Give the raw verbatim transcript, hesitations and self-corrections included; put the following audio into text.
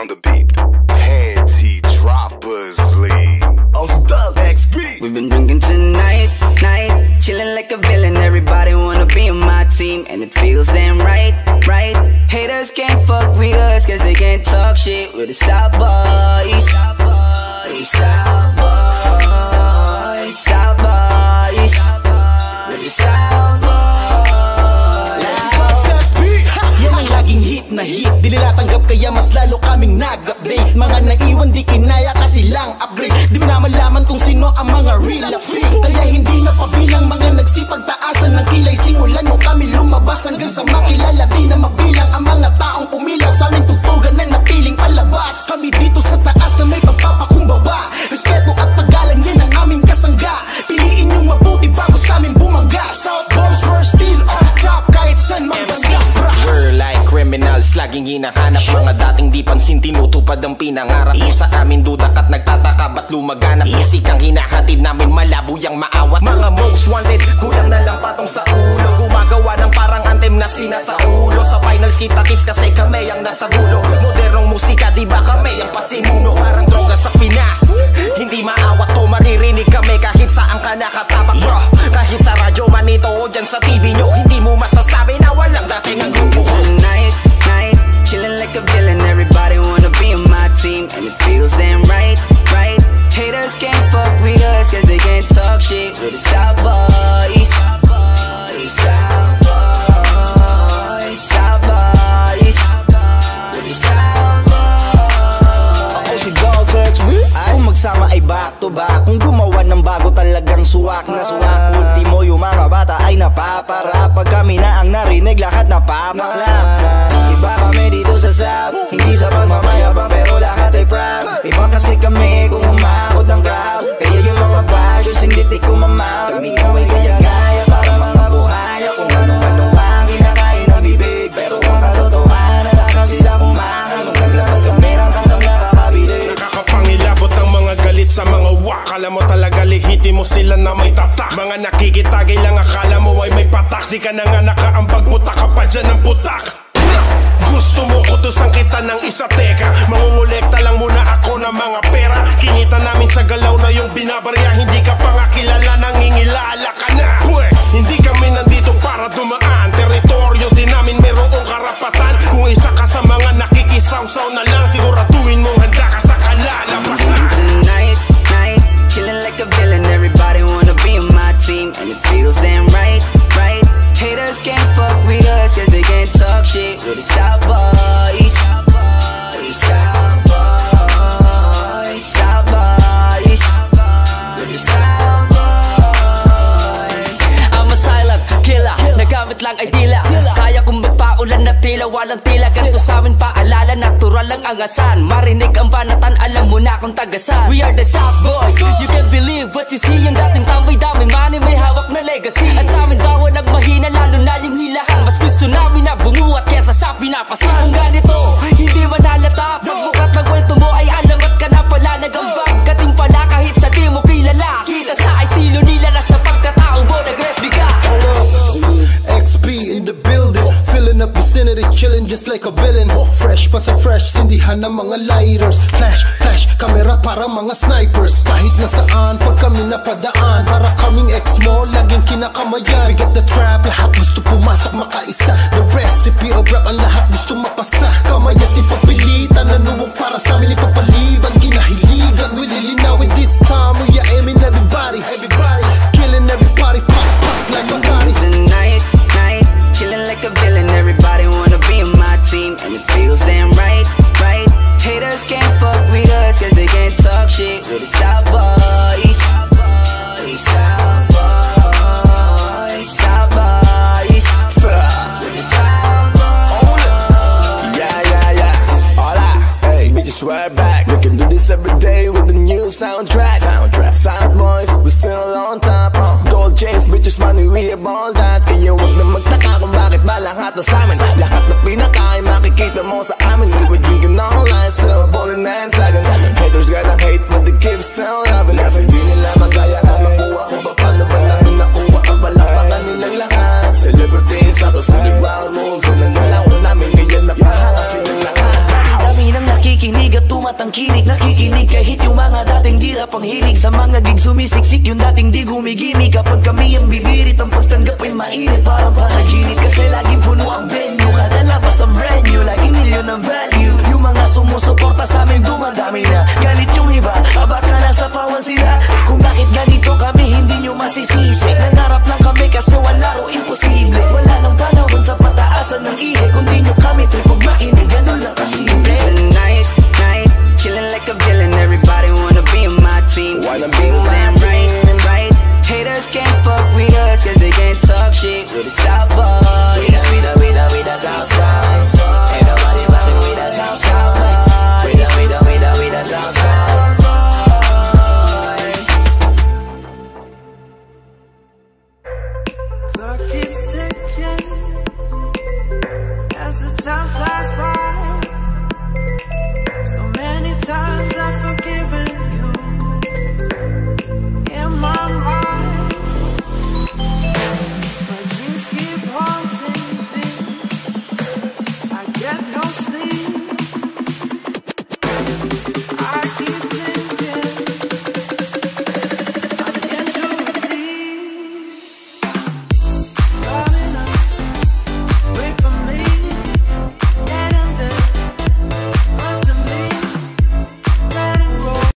on the beat. Panty droppers lead. O C Dawgs Ex-B. We've been drinking tonight, night, chilling like a villain. Everybody wanna be on my team, and it feels damn right, right. Haters can't fuck with us, cause they can't talk shit with the SouthBoys. SouthBoys, SouthBoys, SouthBoys, with the SouthBoys. Yan ang laging hit na hit, di nila tanggap kaya mas lalo kaming nag-update. Mga naiwan di kinaya kasi lang upgrade. Di mo na malaman kung sino ang mga real fake. Kaya hindi napabilang mga nagsipagtaasan ng kilay. Simulan nung kami lumabas hanggang sa makilala. Di na mabilang ang mga taong pumila sa aming tugtugan na napiling palabas. Kami dito sa taas na may pagpapakumbaba. Respeto at paggalang yan ang aming kasangga. Piliin yung mabuti bago sa aming bumangga. SouthBoys we're still on top kahit saan magbangga. We're like criminals, laging hinahanap. Mga dating di pansin, tinutupad ang pinangarap. Isa amin dudak at nagtataka ba't lumaganap. Isik ang hinahatid namin, malabo yang maawat. Mga most wanted, kulang na lang patong sa ulo. Gumagawa ng parang anthem na sinasa ulo. Sa finals kita kits kasi kami ang nasa gulo. Modernong musika, di ba kami ang pasimuno. Parang droga sa Pinas, hindi maawat to, maririnig kami kahit saan ka nakatapak bro. Kahit sa radyo man ito o dyan sa T V nyo, hindi mo masasabi na walang dating ang grupo. Tonight, night, chilling like a villain. Everybody wanna be on my team, and it feels damn right, right. Haters can't fuck with us, cause they can't talk shit with the SouthBoys. SouthBoys, SouthBoys, SouthBoys, with the SouthBoys. O C Dawgs Ex-B. Kung magsama ay back to back, kung gumawa ng bago talagang suwak na suwak. Ultimo yung mga bata ay napapara. Pag kami na ang narinig, lahat napapaklak. Iba kami dito sa South, hindi sa pagmamayabang pero lahat ay proud. Iba kasi kami kung umakot ng crowd. Kaya yung mga bashers hindi tik kumamount. Kami ko ay gaya-gaya para mga buhaya. Kung ano-ano ang kinakain ng bibig, pero ang katotohanan lakas sila kumakan. Nung naglabas kami ng kantang nakakabili. Nakakapangilabot ang mga galit sa mga wak. Kala mo talaga lihiti mo sila na may tatak. Mga nakikitagay lang akala mo ay may patak. Di ka na nga nakaambag, putak ka pa dyan ng putak. Gusto mo utusan kita ng isa, teka, mangungulekta lang muna ako ng mga pera. Kinita namin sa galaw na yung binabarya. Hindi ka pa nga kilala, nangingilala ka na. Pwe, hindi kami nandito para dumaan. Teritoryo din namin merong karapatan. Kung isa ka sa mga nakikisawsaw na lang, siguraduhin mong handa ka sa kalalabasan. Tonight, night, chilling like a villain. Everybody wanna be on my team, and it feels damn right, right. Haters can't fuck with us, cause they can't talk shit with the SouthBoys. SouthBoys, SouthBoys, SouthBoys, with the SouthBoys. I'm a silent killer, nagamit lang ay dila. Kaya kong magpaulan na tila, walang tila. Ganto sa amin paalala, natural lang ang asan. Marinig ang banatan, alam mo na kung tagasan. We are the SouthBoys, you can't believe what you see. Yung dating tambay, daming money, may hawak na legacy. At sa amin bawal ang mahina, lalo na yung hilahan. Mas gusto namin na bumuhat kesa sa pinapasan. Kung ganito, hindi man halata. Pagbukat ng kwento mo ay alamat ka na pala. Nagambag ka din pala kahit sa di mo kilala. Kita sa estilo nila na sa pagkatao mo nag-replica. X-B in the building, filling up vicinity, chilling just like a villain. Fresh pa sa fresh, sindihan ng mga lighters. Flash, flash, camera para mga snipers. Kahit nasaan, pag kami napadaan, para kaming ex mo, laging kinakamayan. We got the trap, lahat gusto pumasok makaisa. The recipe of rap, ang lahat gusto mapasa. Kamay at ipapilitan, nanuwang para sa amin ipapaliban. Kinahiligan, we lilinawin this time. We are aiming everybody, everybody, killing everybody, pop, pop like Battalion. Tonight, night, chilling like a villain. Everybody wanna be on my team, and it feels damn right, right. Haters can't fuck with us, cause they can't talk shit with the SouthBoys. SouthBoys, SouthBoys, SouthBoys, with the SouthBoys. Yeah, yeah, yeah. Hola, hey, bitches, swear back. We can do this every day with the new soundtrack. Soundtrack. SouthBoys, we're still on top. Uh. Gold chains, bitches, money, we have all that. Kaya wag na magtaka kung bakit ba lahat na sa amin. Lahat na pinaka ay makikita mo sa amin. We were drinking all night, still ballin' and tagging. Haters gotta hate, but the kids still loving. Kasi di nila magaya ang makuha kung paano ba namin nakuha ang balapakan nilang lahat. Celebrities, status, underground moves. Ang nanalaw namin ngayon napahanga silang lahat. Dami nang nakikinig dating di gumigimi. Kapag kami ang bibirit, ang pagtanggap ay mainit parang panay.